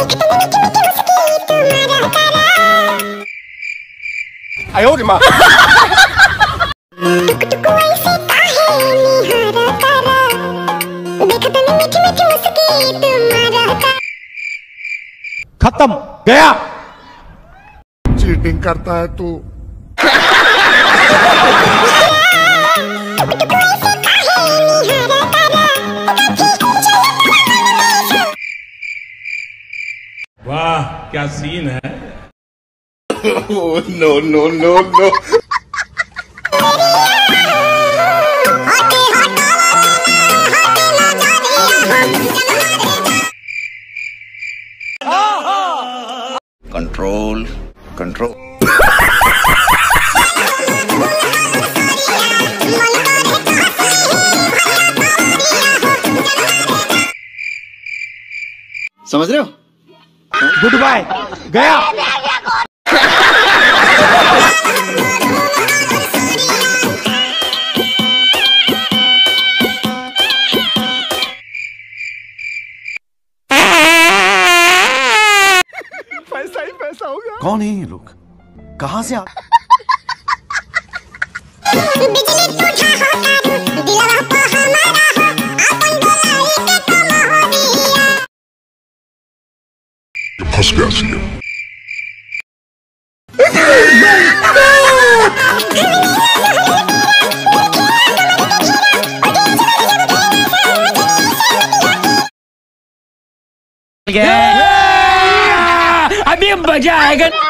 哎呦我的妈खत्म गया चीटिंग करता है तू वाह क्या सीन है no no no no control control समझ रहे हो गुड बाय गया पैसा ही पैसा होगा। कौन है ये लोग कहां से फंस गया सीएम अभी मजा आएगा।